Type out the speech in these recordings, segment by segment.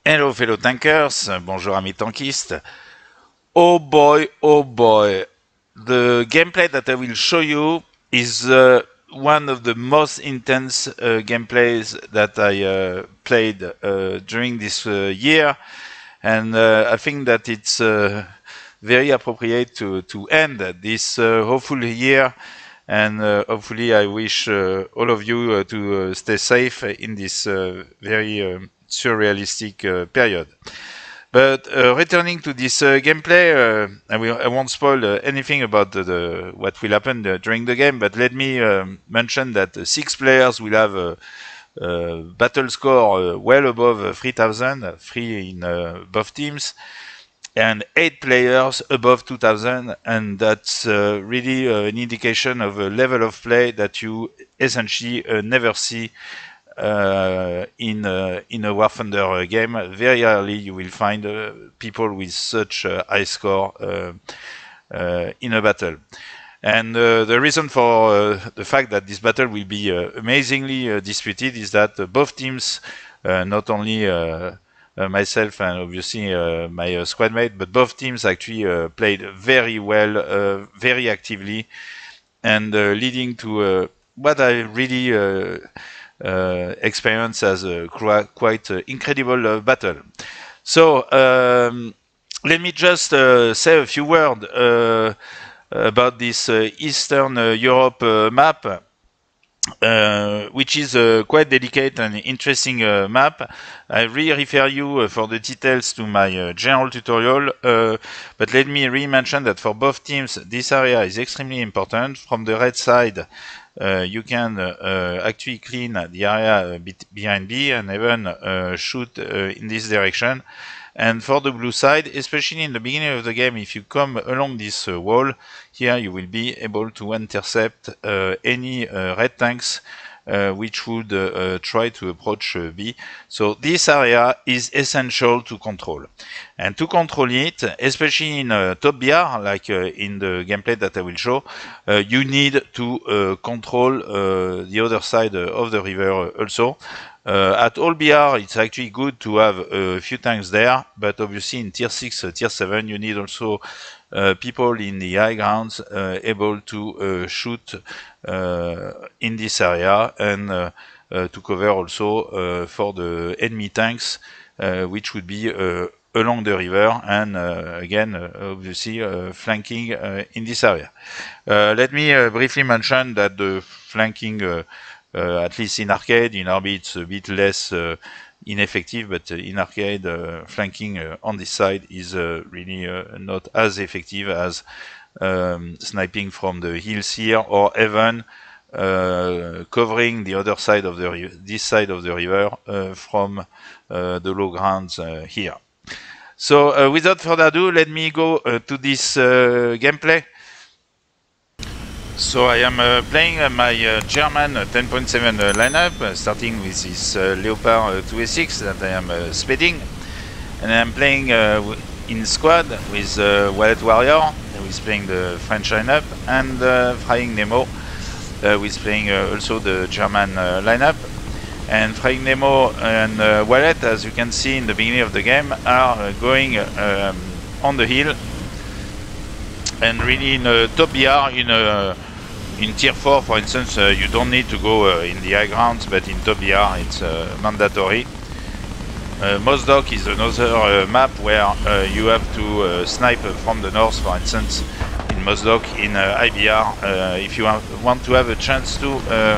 Hello fellow tankers, bonjour amis tankistes. Oh boy, the gameplay that I will show you is one of the most intense gameplays that I played during this year, and I think that it's very appropriate to end this hopeful year, and hopefully I wish all of you to stay safe in this very surrealistic period. But returning to this gameplay, I won't spoil anything about what will happen during the game, but let me mention that 6 players will have a battle score well above 3000, 3 in both teams, and 8 players above 2000, and that's really an indication of a level of play that you essentially never see in a War Thunder game. Very rarely you will find people with such a high score in a battle. And the reason for the fact that this battle will be amazingly disputed is that both teams, not only myself and obviously my squad mate, but both teams actually played very well, very actively, and leading to what I really experience as a quite incredible battle. So let me just say a few words about this Eastern Europe map, which is a quite delicate and interesting map. I really refer you for the details to my general tutorial, but let me re-mention that for both teams this area is extremely important. From the red side, you can actually clean the area behind B and even shoot in this direction. And for the blue side, especially in the beginning of the game, if you come along this wall, here you will be able to intercept any red tanks which would try to approach B. So this area is essential to control. And to control it, especially in top BR, like in the gameplay that I will show, you need to control the other side of the river also. At all BR, it's actually good to have a few tanks there, but obviously in tier 6, tier 7, you need also people in the high grounds able to shoot in this area and to cover also for the enemy tanks, which would be along the river and again obviously flanking in this area. Let me briefly mention that the flanking at least in arcade, in RB it's a bit less ineffective, but in arcade flanking on this side is really not as effective as sniping from the hills here, or even covering the other side of the this side of the river from the low grounds here. So without further ado, let me go to this gameplay. So I am playing my German 10.7 lineup, starting with this Leopard 2A6 that I am speeding, and I'm playing in squad with Wallet Warrior, who is playing the French lineup, and Flying Nemo, who is playing also the German lineup. And Flying Nemo and Wallet, as you can see in the beginning of the game, are going on the hill, and really in top BR, in tier 4 for instance, you don't need to go in the high grounds, but in top BR it's mandatory. Mossdock is another map where you have to snipe from the north, for instance, in Mossdock in IBR, if you want to have a chance to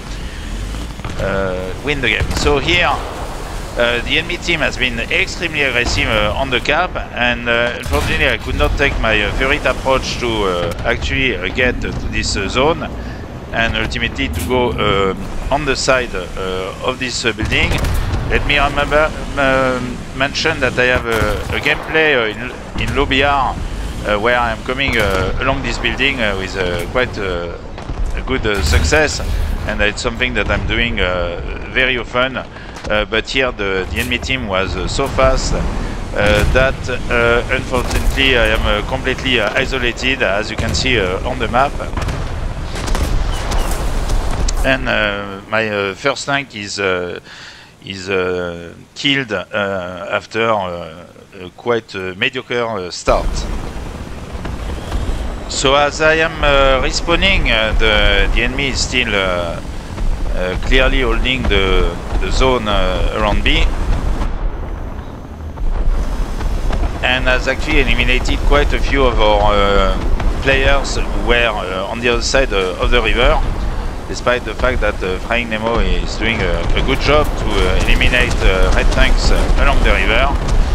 win the game. So here the enemy team has been extremely aggressive on the cap, and unfortunately I could not take my favorite approach to actually get to this zone and ultimately to go on the side of this building. Let me mention that I have a gameplay in low BR where I am coming along this building with quite a good success, and it's something that I'm doing very often. But here the enemy team was so fast that unfortunately I am completely isolated, as you can see on the map. And my first tank is is killed after a quite mediocre start. So as I am respawning, the enemy is still clearly holding the zone around B, and has actually eliminated quite a few of our players who were on the other side of the river, despite the fact that Flying Nemo is doing a good job to eliminate red tanks along the river.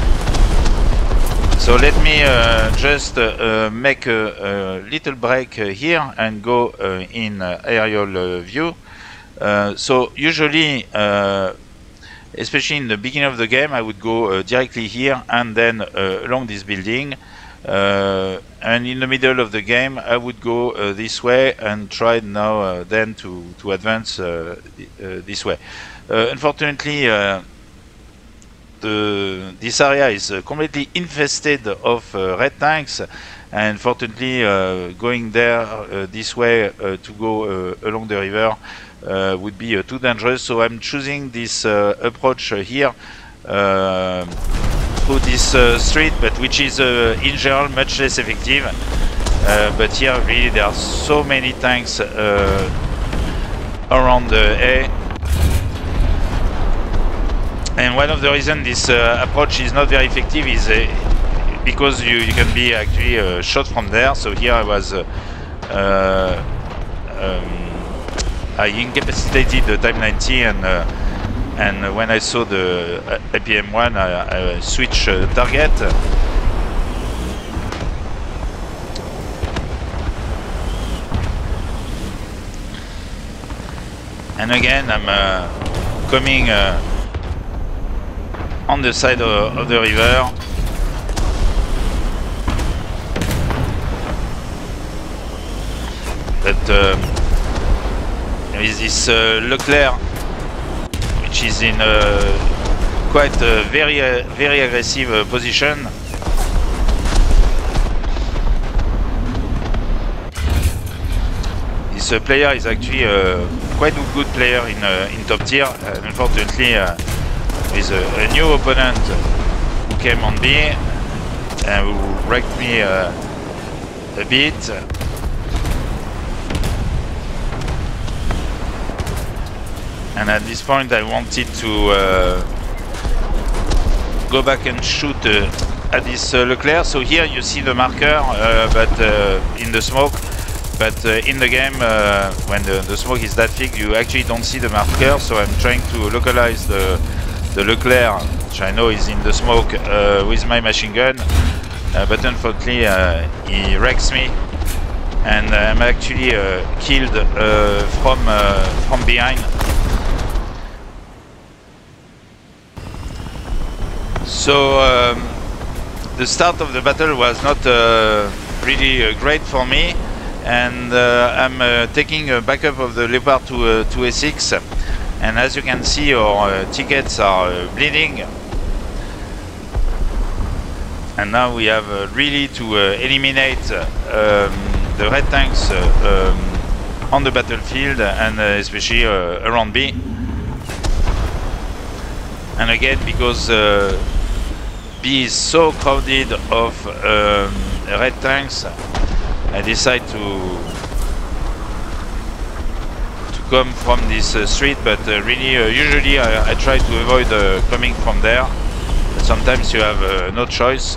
So let me just make a little break here and go in aerial view. So usually, especially in the beginning of the game, I would go directly here and then along this building. And in the middle of the game, I would go this way and try now then to advance this way. Unfortunately, this area is completely infested of red tanks, and fortunately going there this way to go along the river would be too dangerous. So I'm choosing this approach here through this street, but which is in general much less effective. But here really there are so many tanks around the A. And one of the reasons this approach is not very effective is because you can be actually shot from there. So here I was I incapacitated the Type 90, and when I saw the APM-1 I switched target. And again I'm coming on the side of the river. But there is this Leclerc, which is in quite a very aggressive position. This player is actually quite a good player in top tier. Unfortunately, with a new opponent who came on B and who wrecked me a bit. And at this point I wanted to go back and shoot at this Leclerc. So here you see the marker, but in the smoke. But in the game, when the smoke is that thick, you actually don't see the marker. So I'm trying to localize the Leclerc, which I know is in the smoke, with my machine gun, but unfortunately he wrecks me, and I'm actually killed from behind. So the start of the battle was not really great for me, and I'm taking a backup of the Leopard 2A6. And as you can see, our tickets are bleeding. And now we have really to eliminate the red tanks on the battlefield, and especially around B. And again, because B is so crowded of red tanks, I decide to come from this street, but really usually I try to avoid coming from there, but sometimes you have no choice.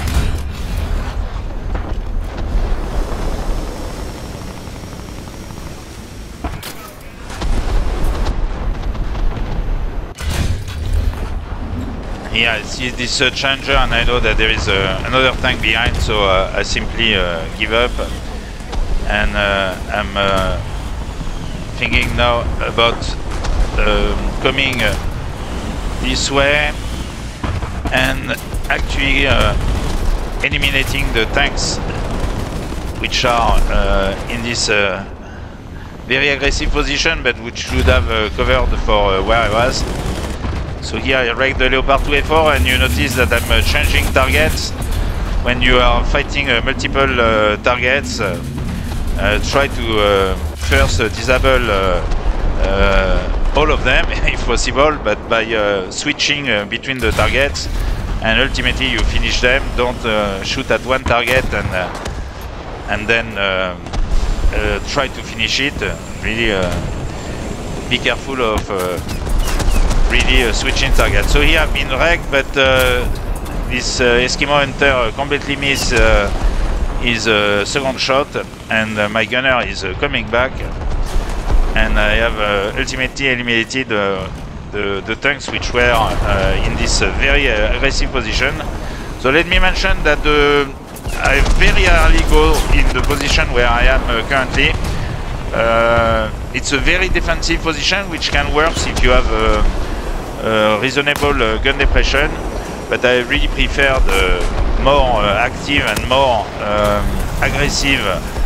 Yeah, I see this Challenger and I know that there is another tank behind, so I simply give up, and I'm thinking now about coming this way and actually eliminating the tanks which are in this very aggressive position, but which should have covered for where I was. So here I wrecked the Leopard 2A4, and you notice that I'm changing targets. When you are fighting multiple targets, try to first disable all of them if possible, but by switching between the targets, and ultimately you finish them. Don't shoot at one target and then try to finish it. Really be careful of really switching targets. So here I've been wrecked, but this Eskimo Hunter completely missed his second shot, and my gunner is coming back, and I have ultimately eliminated the tanks which were in this very aggressive position. So let me mention that I very rarely go in the position where I am currently. It's a very defensive position which can work if you have a reasonable gun depression, but I really prefer the more active and more aggressive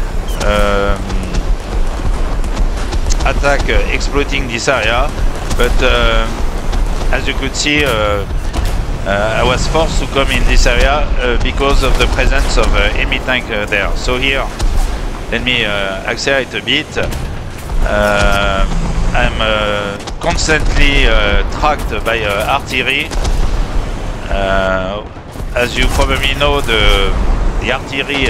attack exploiting this area. But as you could see, I was forced to come in this area because of the presence of enemy tank there. So here, let me accelerate a bit. I'm constantly tracked by artillery. As you probably know, the artillery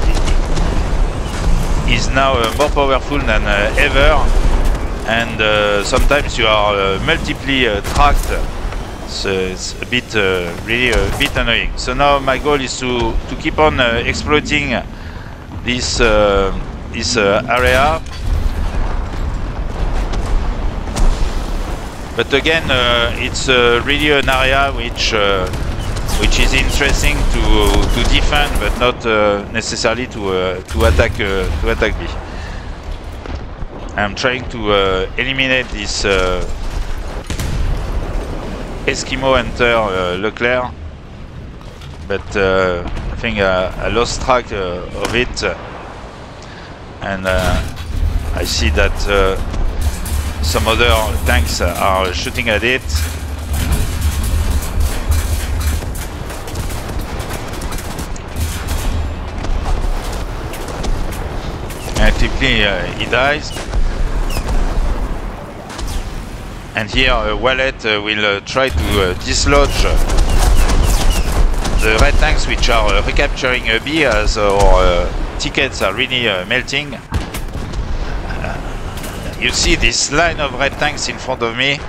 is now more powerful than ever, and sometimes you are multiply tracked. So it's a bit really a bit annoying. So now my goal is to keep on exploiting this area. But again, it's really an area which is interesting to defend, but not necessarily to attack B. I'm trying to eliminate this Eskimo Hunter Leclerc, but I think I lost track of it, and I see that some other tanks are shooting at it. And typically he dies. And here Wallet will try to dislodge the red tanks which are recapturing B as our tickets are really melting. You see this line of red tanks in front of me.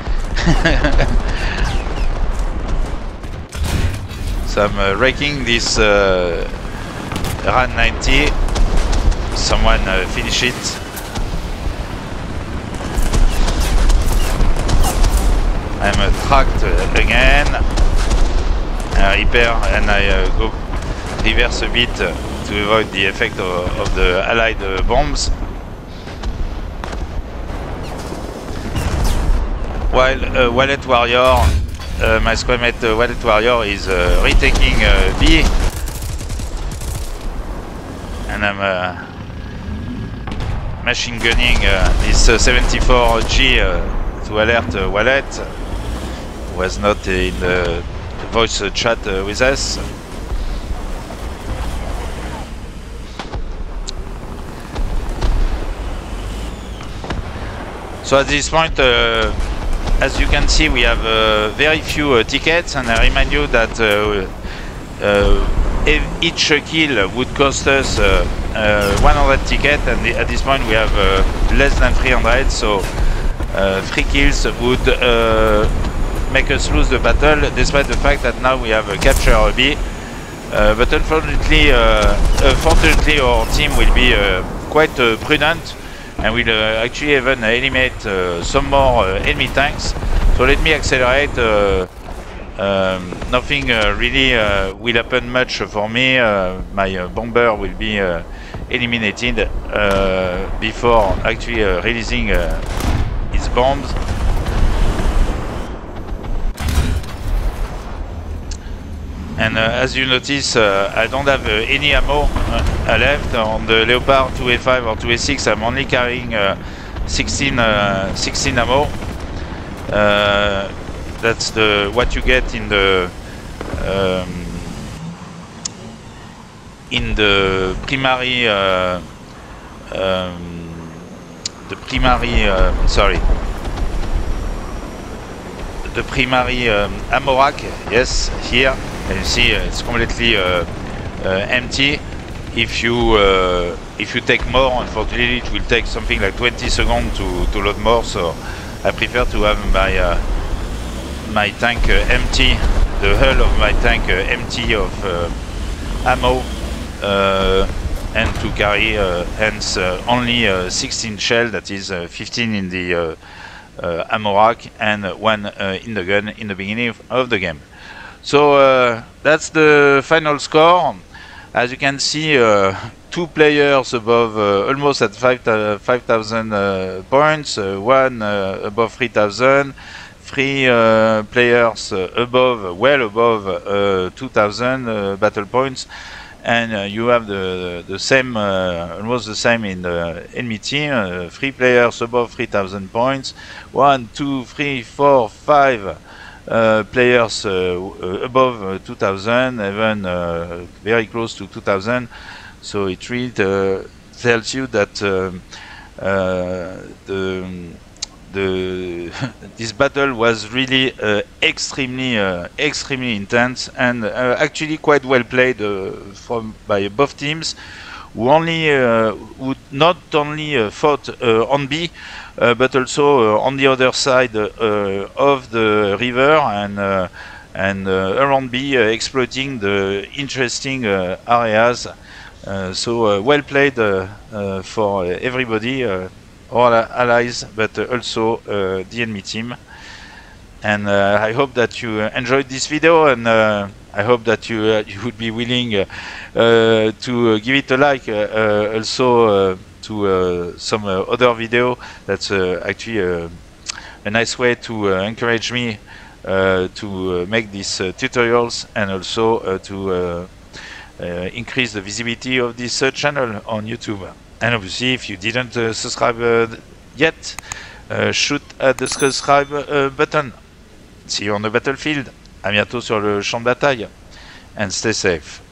So I'm wrecking this RAN 90. Someone finish it. I'm tracked again. I repair and I go reverse a bit to avoid the effect of the allied bombs. While Wallet Warrior, my squadmate Wallet Warrior is retaking B, and I'm machine gunning this 74G to alert Wallet, who was not in the voice chat with us. So at this point, as you can see, we have very few tickets, and I remind you that each kill would cost us 100 tickets, and at this point we have less than 300, so 3 kills would make us lose the battle, despite the fact that now we have a capture B. But unfortunately, fortunately our team will be quite prudent, and will actually even eliminate some more enemy tanks. So let me accelerate. Nothing really will happen much for me. My bomber will be eliminated before actually releasing its bombs. And as you notice, I don't have any ammo left on the Leopard 2A5 or 2A6. I'm only carrying 16 ammo. That's what you get in the primary sorry, the primary ammo rack. Yes, here, and you see it's completely empty. If you take more, unfortunately, it will take something like 20 seconds to load more. So I prefer to have my tank empty, the hull of my tank empty of ammo, and to carry hence only 16 shell, that is 15 in the ammo rack and 1 in the gun in the beginning of the game. So that's the final score. As you can see, 2 players above almost at 5,000 points, 1 above 3,000, 3 players above, well above 2,000 battle points, and you have the same, almost the same in the enemy team. 3 players above 3,000 points, 1, 2, 3, 4, 5 players above 2,000, even very close to 2,000. So it really tells you that this battle was really extremely intense, and actually quite well played by both teams, who not only fought on B, but also on the other side of the river and around B, exploiting the interesting areas. So well played for everybody, all allies, but also the enemy team. And I hope that you enjoyed this video, and I hope that you would be willing to give it a like, also to some other video. That's actually a nice way to encourage me to make these tutorials, and also to increase the visibility of this channel on YouTube. And obviously, if you didn't subscribe yet, shoot at the subscribe button. See you on the battlefield. À bientôt sur le champ de bataille. And stay safe.